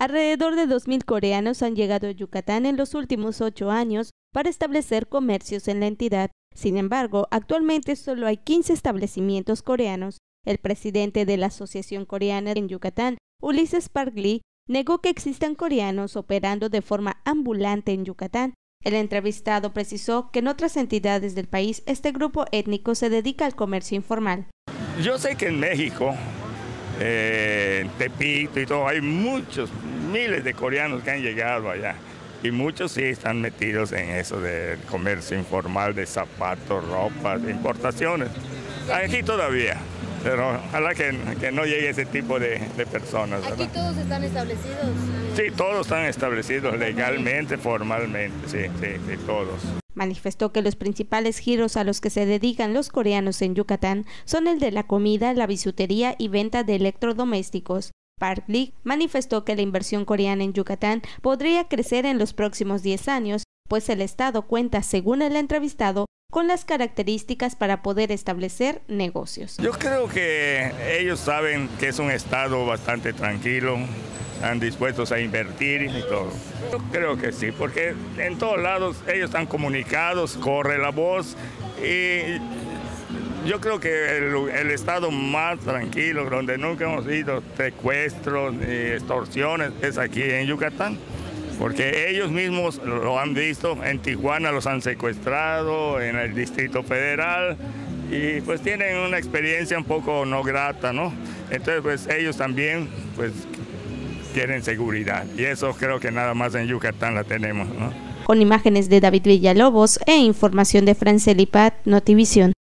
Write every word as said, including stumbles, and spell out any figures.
Alrededor de dos mil coreanos han llegado a Yucatán en los últimos ocho años para establecer comercios en la entidad. Sin embargo, actualmente solo hay quince establecimientos coreanos. El presidente de la Asociación Coreana en Yucatán, Ulises Park Lee, negó que existan coreanos operando de forma ambulante en Yucatán. El entrevistado precisó que en otras entidades del país este grupo étnico se dedica al comercio informal. Yo sé que en México, eh, en Tepito y todo, hay muchos, miles de coreanos que han llegado allá. Y muchos sí están metidos en eso del comercio informal de zapatos, ropas, importaciones. Aquí todavía, pero ojalá que, que no llegue ese tipo de, de personas, ¿verdad? ¿Aquí todos están establecidos? Sí, todos están establecidos legalmente, formalmente, sí, sí, sí, todos. Manifestó que los principales giros a los que se dedican los coreanos en Yucatán son el de la comida, la bisutería y venta de electrodomésticos. Park Lee manifestó que la inversión coreana en Yucatán podría crecer en los próximos diez años, pues el estado cuenta, según el entrevistado, con las características para poder establecer negocios. Yo creo que ellos saben que es un estado bastante tranquilo, están dispuestos a invertir y todo. Yo creo que sí, porque en todos lados ellos están comunicados, corre la voz y yo creo que el, el estado más tranquilo, donde nunca hemos ido secuestros ni extorsiones, es aquí en Yucatán. Porque ellos mismos lo han visto, en Tijuana los han secuestrado, en el Distrito Federal, y pues tienen una experiencia un poco no grata, ¿no? Entonces pues ellos también pues quieren seguridad, y eso creo que nada más en Yucatán la tenemos, ¿no? Con imágenes de David Villalobos e información de Franceli Pat, Notivisión.